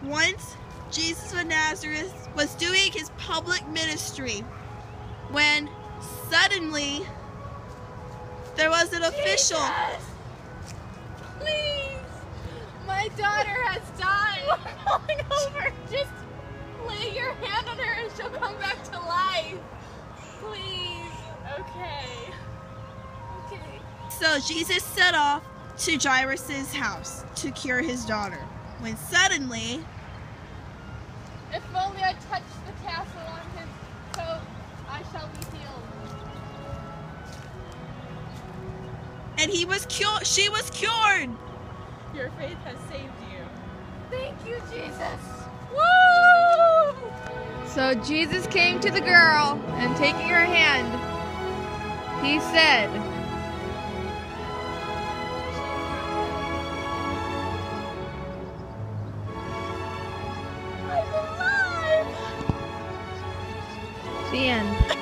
Once Jesus of Nazareth was doing his public ministry when suddenly there was an official. Jesus! Please! My daughter has died. We're falling over. Just lay your hand on her and she'll come back to life. Please. Okay. Okay. So Jesus set off to Jairus' house to cure his daughter, when suddenly, if only I touch the tassel on his coat, I shall be healed. and he was cured. She was cured. Your faith has saved you. Thank you, Jesus. Woo! So Jesus came to the girl, and taking her hand, he said, I'm alive! the end.